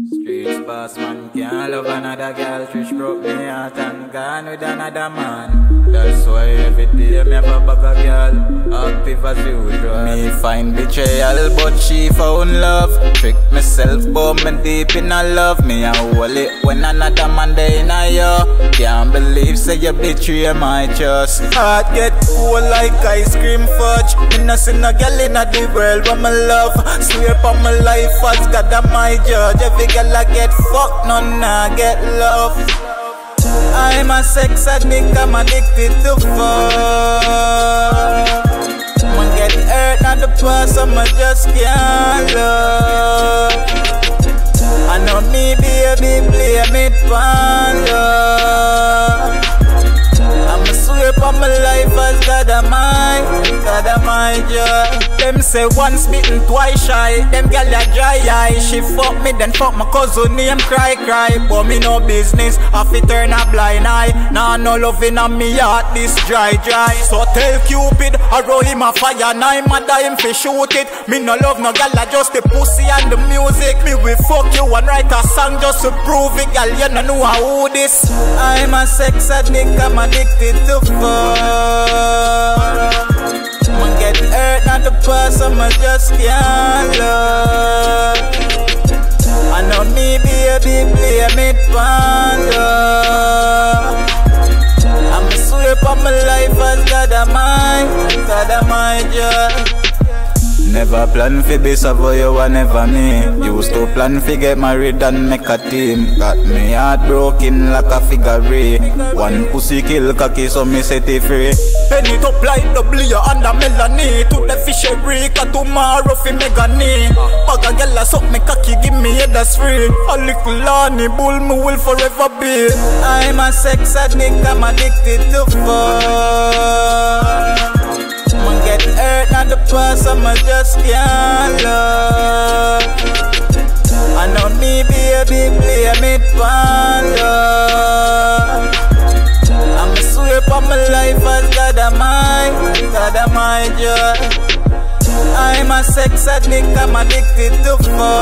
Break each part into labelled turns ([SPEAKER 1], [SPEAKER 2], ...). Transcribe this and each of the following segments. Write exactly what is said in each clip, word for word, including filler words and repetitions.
[SPEAKER 1] Streets boss man can't love another girl. Trish broke me heart and gone with another man. That's why every day me have a bag of girl, active as usual. Me find betrayal but she found love. Trick myself but me deep in a love. Me a hold it when another man dey in a yo. Can't believe say you betray my trust. Heart get cold like ice cream fudge. Me no see no girl in the world but me love. Swear upon my life as God am my judge. Every girl I get fucked, none I get love. I'm a sex addict, I'm addicted to fuck. Man get hurt, not the person I just can't love. I know me baby blame it for love. I'ma swear upon my life as God am my, God am my judge. Them say once bitten, twice shy. Them gal a dry eye. She fuck me, then fuck my cousin name cry cry. But me no business, I fi turn a blind eye. Nah no loving on me heart, this dry dry. So tell Cupid, I roll him a fire. Now him a die, him fi shoot it. Me no love no gal, I just the pussy and the music. Me will fuck you and write a song just to prove it. Gal, you no know how this. I'm a sex addict, I'm addicted to fuck. Man get hurt, not the person I just can't love. I know me baby blame it for love. I'ma swear upon my life as God am my, God am my judge. Never plan fi be so you were never me. Used to plan fi get married and make a team. Got me heart broken like a figure eight. One pussy kill cocky so me set it free. Penny it up like W and a Melanie. To the fish break a tomorrow fi mega knee. Bag a girl a suck me cocky give me head that's free. A little Lani bull me will forever be. I'm a sex addict, I'm addicted to fuck. Man get hurt, not the person I just can't love. I know me baby blame it for love. I'ma swear upon my life as God am my, God am my judge. I'm a sex addict, I'm addicted to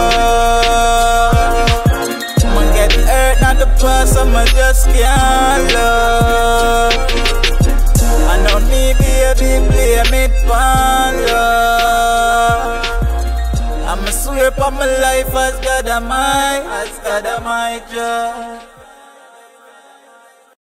[SPEAKER 1] fuck. Man get hurt, not the person I just can't love. I know me baby blame it for love. I'ma swear upon my life as God am my, as God am my judge.